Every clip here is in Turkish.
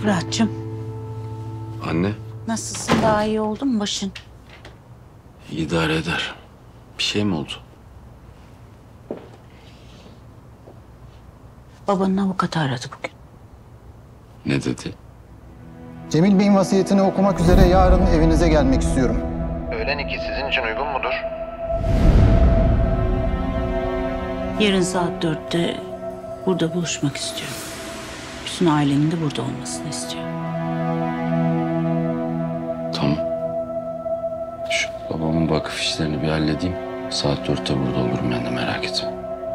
Fırat'cığım, Anne, nasılsın? Daha iyi oldun mu başın? idare eder. Bir şey mi oldu? Babanın avukatı aradı bugün. Ne dedi? Cemil Bey'in vasiyetini okumak üzere yarın evinize gelmek istiyorum. Öğlen 2 sizin için uygun mudur? Yarın saat 4'te burada buluşmak istiyorum. Bütün ailenin de burada olmasını istiyorum. Tamam. Şu babamın vakıf işlerini bir halledeyim. Saat 4'te burada olurum ben de, merak etme.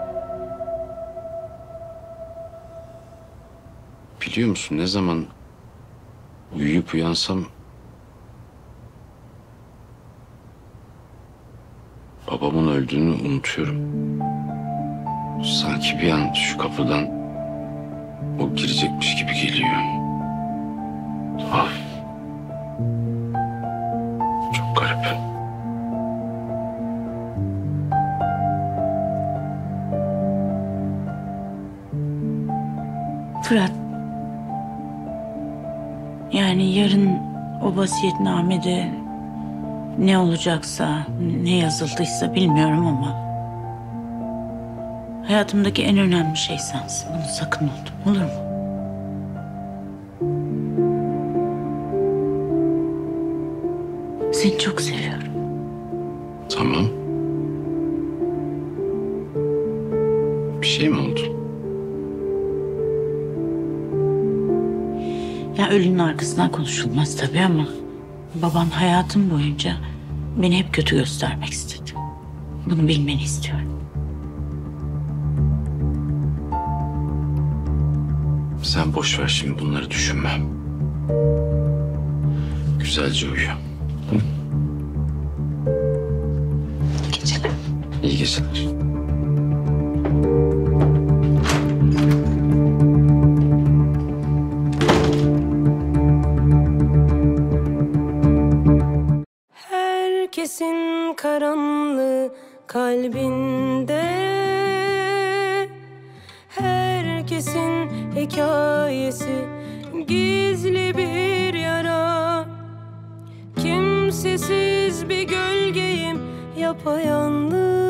Biliyor musun, ne zaman uyuyup uyansam babamın öldüğünü unutuyorum. Sanki bir an şu kapıdan o girecekmiş gibi geliyor. Tuhaf. Çok garip. Fırat, yani yarın o vasiyetnamede ne olacaksa, ne yazıldıysa bilmiyorum ama hayatımdaki en önemli şey sensin. Bunu sakın unutma, olur mu? Seni çok seviyorum. Tamam. Bir şey mi oldu? Ya ölünün arkasından konuşulmaz tabii ama babam hayatım boyunca beni hep kötü göstermek istedi. Bunu bilmeni istiyorum. Sen boş ver şimdi, bunları düşünme. Güzelce uyu. Hı? İyi geceler. İyi geceler. Herkesin karanlığı kalbinde, herkesin hikayesi gizli bir yara. Kimsesiz bir gölgeyim yapayalnız.